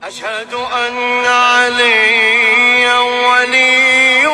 أشهد أن عليا ولي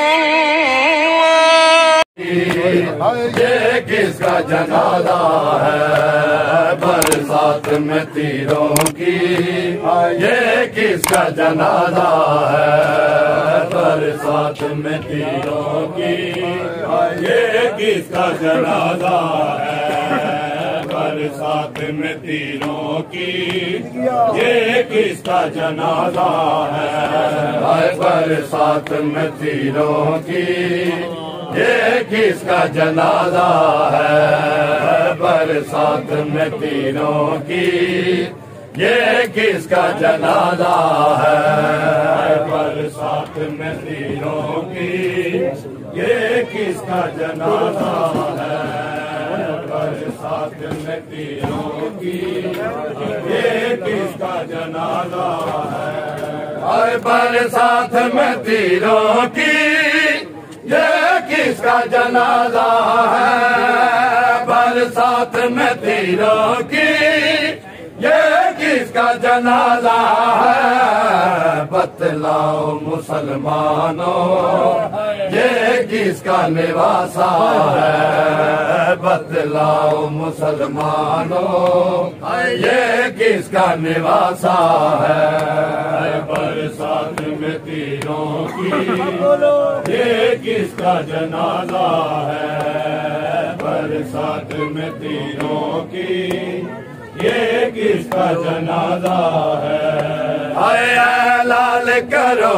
الله. یہ کس کا جنازہ ہے برسات میں تیروں کی، یہ کس کا جنازہ ہے برسات میں تیروں کی، یہ کس کا جنازہ ہے برسات میں تیروں کی، یہ کس کا جنازہ ہے برسات میں تیروں کی، یہ کس کا جنازہ ہے برسات میں تیروں کی، یہ کس کا جنازہ ہے برسات میں تیروں کی، یہ کس کا جنازہ ہے برسات میں تیروں کی، یہ کس کا جنازہ ہے برسات میں تیروں کی، یہ کس کا جنازہ ہے برسات میں تیروں کی، یہ کس کا جنازہ ہے بتلاؤ مسلمانوں، یہ کس کا نواسہ ہے بتلاؤ مسلمانوں، یہ کس کا نواسہ ہے برسات میں تیروں کی، یہ کس کا جنازہ ہے برسات میں تیروں کی، یہ کس کا جنازہ ہے اعلان کرو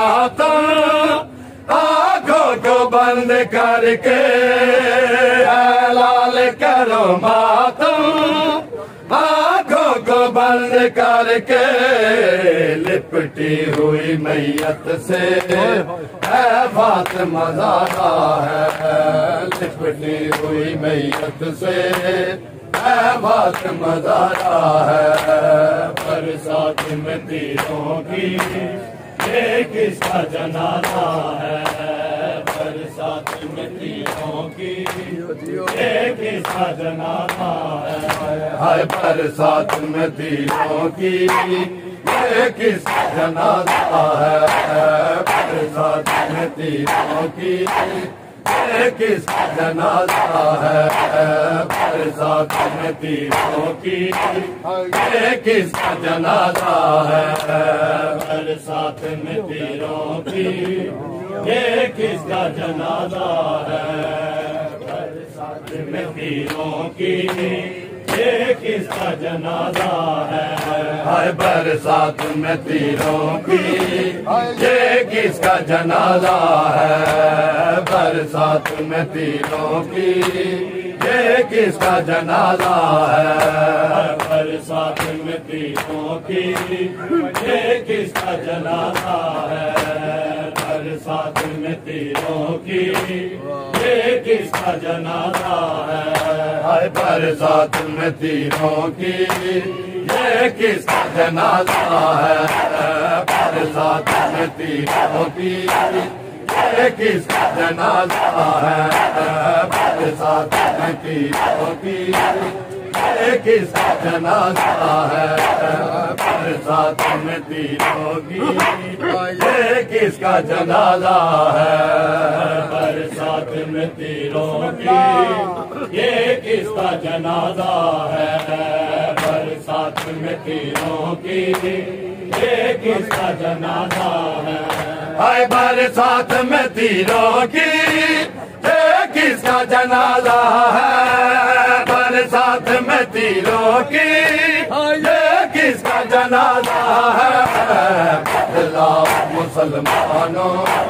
ماتم آنکھوں کو بند کر کے، اعلان کرو ماتم آنکھوں کو بند کر کے، لپٹی ہوئی میت سے اے فاطمہ زہرا ہے، لپٹی ہوئی میت سے اے فاطمہ زہرا ہے برسات میں تیروں کی، یہ کس کا جنازہ ہے برسات میں تیروں کی، یہ کس کا جنازہ ہے برسات میں تیروں کی، یہ کس کا جنازہ ہے برسات میں تیروں کی، یہ کس کا جنازہ ہے برسات میں تیروں کی، یہ کس کا جنازہ ہے برسات میں تیروں کی، یہ کس کا جنازہ ہے برسات میں تیروں کی، یہ کس کا جنازہ ہے برسات میں تیروں کی، یہ کس کا جنازہ ہے برسات میں تیروں کی، یہ کس کا جنازہ ہے برسات میں تیروں کی، یہ کس کا جنازہ ہے برسات میں تیروں کی، یہ کس کا جنازہ ہے برسات میں تیروں کی، یہ کس کا جنازہ ہے برسات میں تیروں کی، یہ کس کا جنازہ ہے برسات میں تیروں کی، یہ کس کا جنازہ ہے برسات میں تیروں کی، یہ کس کا جنازہ ہے برسات میں تیروں کی، یہ کس کا جنازہ ہے برسات میں تیروں کی، یہ کس کا جنازہ ہے برسات میں تیروں کی، یہ کس کا جنازہ ہے برسات میں تیروں کی، یہ کس کا جنازہ ہے بتلاؤ مسلمانوں،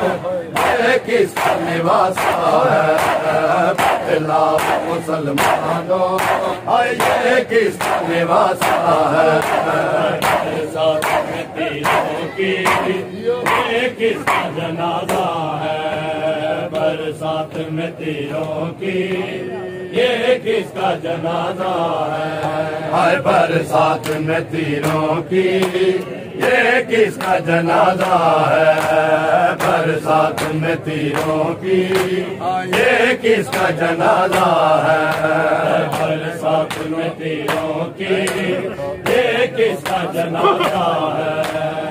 یہ کس کا نواسہ ہے بتلاؤ مسلمانوں، یہ کس کا نواسہ ہے برسات میں تیروں کی، یہ کس کا جنازہ ہے برسات میں تیروں کی، یہ کس کا جنازہ ہے برسات میں تیروں کی، یہ کس کا جنازہ ہے برسات میں تیروں کی، یہ کس کا جنازہ ہے برسات میں تیروں کی، یہ کس کا جنازہ ہے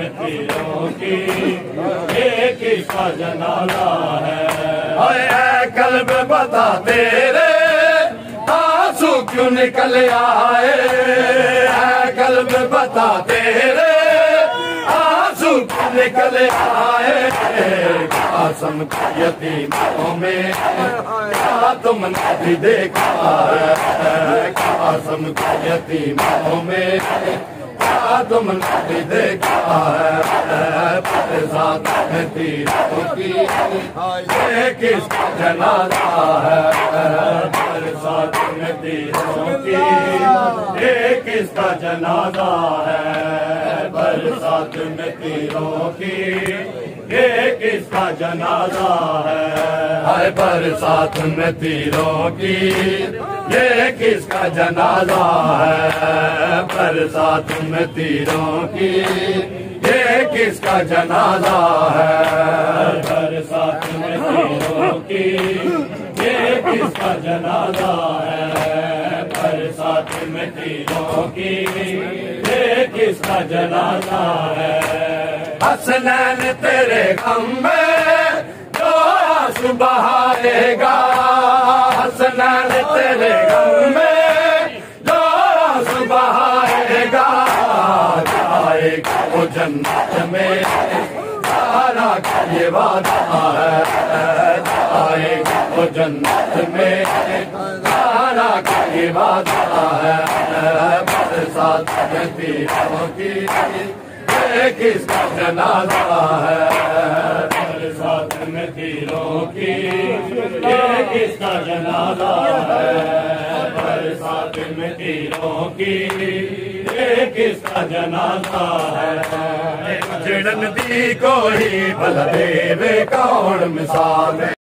میں تیروں کی یہ کس کا جنازہ ہے؟ اے قلب بتا تیرے آنسو کیوں نکل آئے؟ اے قلب بتا تیرے آنسو کیوں نکل آئے؟ قاسم یتیموں میں کیا تم نے بھی دیکھا ہے؟ قاسم یتیموں میں کیا تم نے بھی دیکھا ہے؟ برسات میں تیروں کی یہ کس کا جنازہ ہے؟ برسات میں تیروں کی یہ کس کا جنازہ ہے؟ برسات میں تیروں کی یہ کس کا جنازہ ہے؟ برسات میں تیروں کی یہ کس کا جنازہ ہے؟ برسات میں تیروں کی یہ کس کا جنازہ ہے؟ برسات میں تیروں کی یہ کس کا جنازہ ہے؟ برسات میں تیروں کی یہ کس کا جنازہ ہے؟ حسنین تیرے غم میں جو آنسو بہائے گا، حسنین تیرے غم میں جو آنسو بہائے گا، جائے گا وہ جنت میں سارا کا یہ وعدہ ہے، جائے گا وہ جنت میں سارا کا یہ وعدہ ہے۔ برسات میں تیروں کی یہ کس کا جنازہ ہے؟ برسات میں تیروں کی یہ کس کا جنازہ ہے؟ برسات میں تیروں کی یہ کس کا جنازہ ہے؟ جڑن دی کوئی بل دے کون مثال